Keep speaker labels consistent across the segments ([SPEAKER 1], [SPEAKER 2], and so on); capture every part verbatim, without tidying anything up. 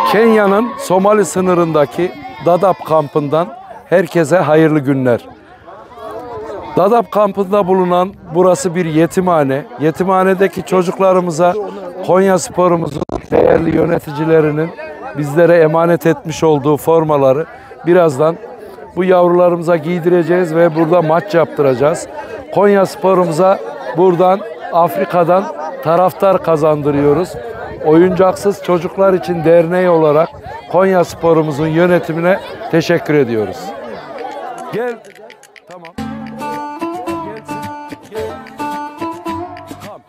[SPEAKER 1] Kenya'nın Somali sınırındaki Dadaab kampından herkese hayırlı günler. Dadaab kampında bulunan burası bir yetimhane. Yetimhanedeki çocuklarımıza Konyaspor'umuzun değerli yöneticilerinin bizlere emanet etmiş olduğu formaları birazdan bu yavrularımıza giydireceğiz ve burada maç yaptıracağız. Konyaspor'umuza buradan Afrika'dan taraftar kazandırıyoruz. Oyuncaksız Çocuklar için Derneği olarak Konyaspor'umuzun yönetimine teşekkür ediyoruz. Gel. Tamam. Gelsin. Gel. Tamam.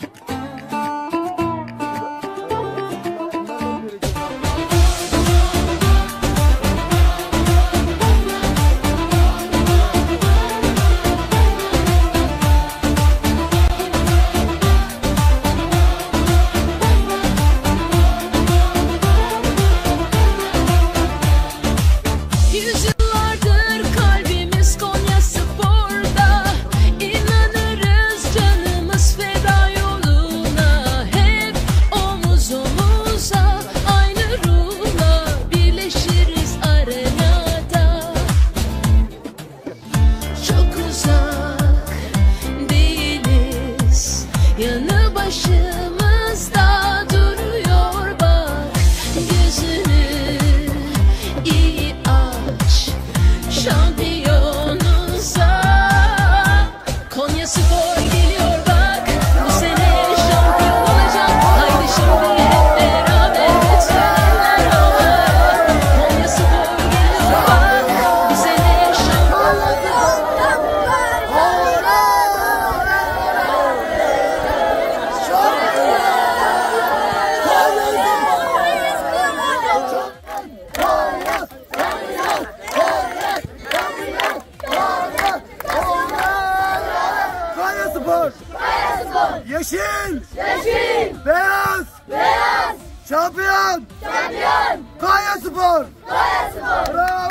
[SPEAKER 2] Yanı başımızda duruyor bak, gözünü iyi aç, şampiyonuza. Konyaspor geliyor bak, bu sene şampiyon olacak. Haydi şimdi hep beraber bütün eller havaya. Konyaspor geliyor bak, bu sene şampiyon olacak.
[SPEAKER 3] Konyaspor. Yeşil.
[SPEAKER 2] Yeşil,
[SPEAKER 3] Beyaz.
[SPEAKER 2] beyaz,
[SPEAKER 3] Şampiyon.
[SPEAKER 2] şampiyon,
[SPEAKER 3] Konyaspor.
[SPEAKER 2] Konyaspor.
[SPEAKER 3] Bravo.